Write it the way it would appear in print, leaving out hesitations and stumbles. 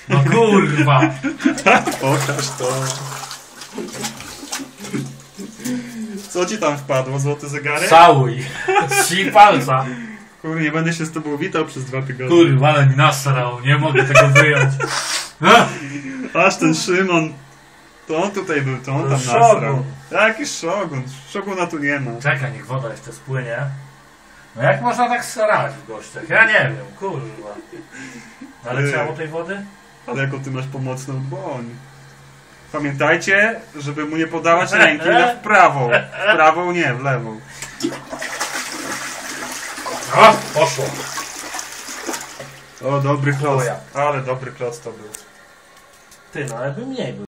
No kurwa! Pokaż to. Co ci tam wpadło? Złoty zegarek? Całuj! Trzy palca! Kurde, nie będę się z tobą witał przez 2 tygodnie. Kurwa, ale mi nasrał, nie mogę tego wyjąć. Aż ten Szymon. To on tutaj był, to on tam nasrał. Jakiś szogun? Szoguna tu nie ma. Czekaj, niech woda jeszcze spłynie. No jak można tak srać w gościach? Ja nie wiem, kurwa. Ale trzeba tej wody? Ale jaką ty masz pomocną dłoń. Pamiętajcie, żeby mu nie podawać ręki na w prawą. W prawą nie, w lewą. O, poszło. O, dobry kloc. O ja. Ale dobry kloc to był. Ty, no ale by mniej był.